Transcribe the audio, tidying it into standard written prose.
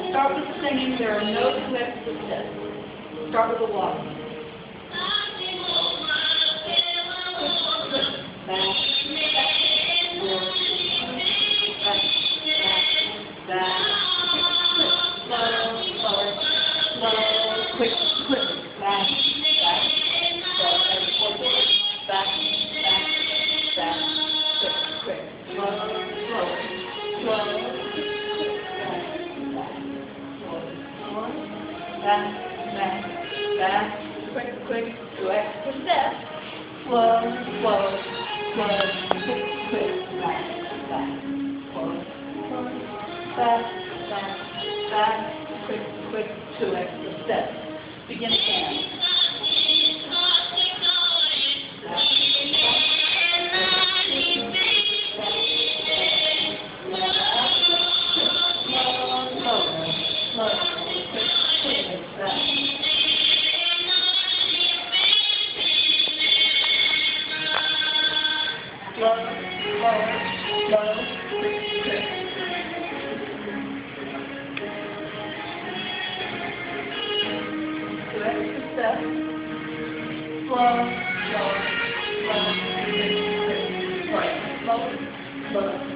Start with singing. There are no two extra steps. Start with the walk. Back, back, slow, quick, back, quick, slow, back, quick, 2 extra steps, slow, quick, back, quick, 2 extra steps. Begin again. Slow, quick. Two extra steps. Slow, quick. Right. Slow.